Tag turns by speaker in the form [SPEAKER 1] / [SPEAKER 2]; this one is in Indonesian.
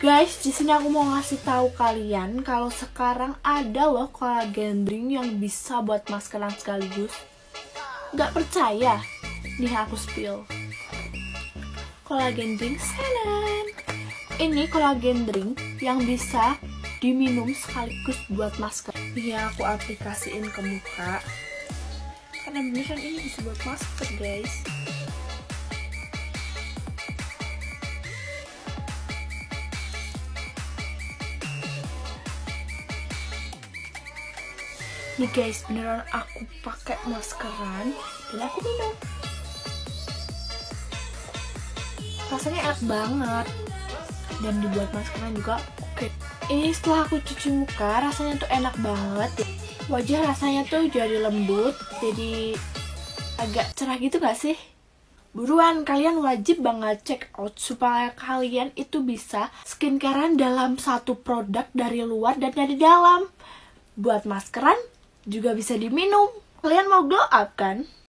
[SPEAKER 1] Guys, di sini aku mau ngasih tahu kalian kalau sekarang ada loh collagen drink yang bisa buat maskeran sekaligus. Gak percaya? Nih aku spill. Collagen drink Senen. Ini collagen drink yang bisa diminum sekaligus buat masker. Ini aku aplikasiin ke muka. Karena beneran ini bisa buat masker, guys. Nih guys, beneran aku pakai maskeran dan aku minum. Rasanya enak banget dan dibuat maskeran juga oke. Ini setelah aku cuci muka, rasanya tuh enak banget. Wajah rasanya tuh jadi lembut, jadi agak cerah gitu gak sih? Buruan, kalian wajib banget check out supaya kalian itu bisa skincarean dalam satu produk dari luar dan dari dalam. Buat maskeran juga bisa diminum. Kalian mau glow up kan?